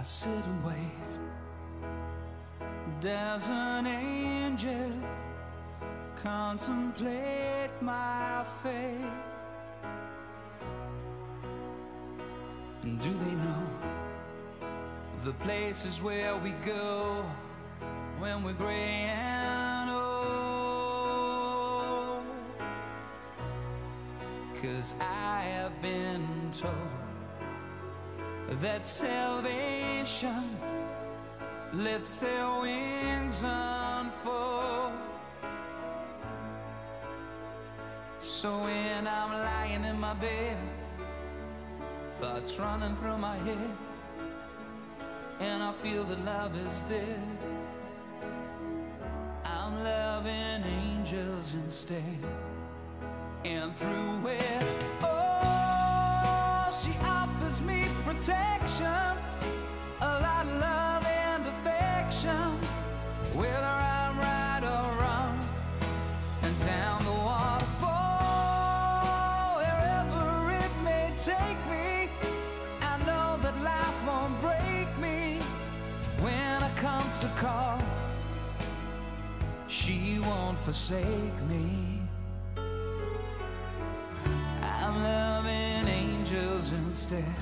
sit and wait. Does an angel contemplate my fate? And do they know the places where we go when we're gray and old? 'Cause I have been told that salvation lets their wings unfold. So when I'm lying in my bed, thoughts running through my head, and I feel that love is dead, I'm loving angels instead. And through it, oh, she offers me protection, a lot of love and affection, whether I'm right or wrong. And down the waterfall, wherever it may take me, I know that life won't break me. When I come to call, she won't forsake me. I'm loving angels instead.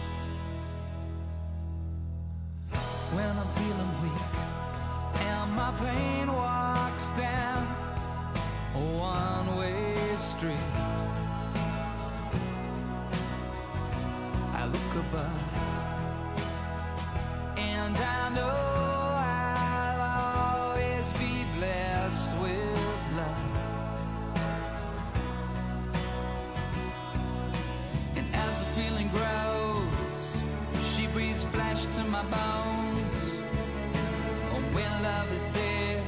When I'm feeling weak and my pain walks down a one-way street, I look above and I know I'll always be blessed with love. And as the feeling grows, she breathes flesh to my bones. Oh, when love is dead,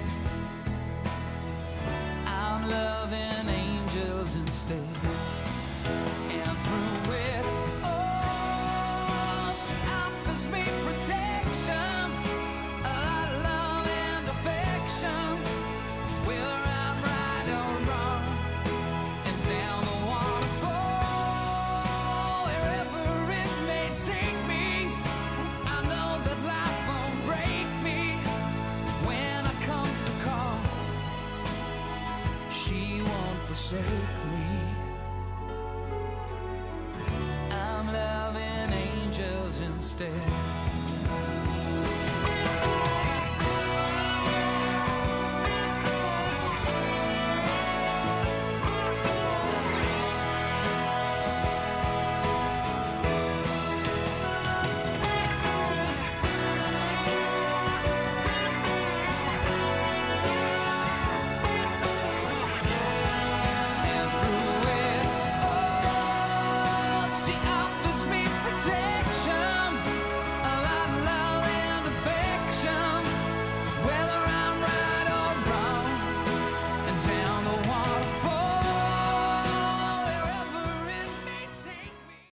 I'm loving angels instead. And through it, oh, she offers me protection, a lot of love and affection, whether I'm right or wrong. And down the waterfall, wherever it may take me, I know that life won't break me. When I come to call, she won't forsake me.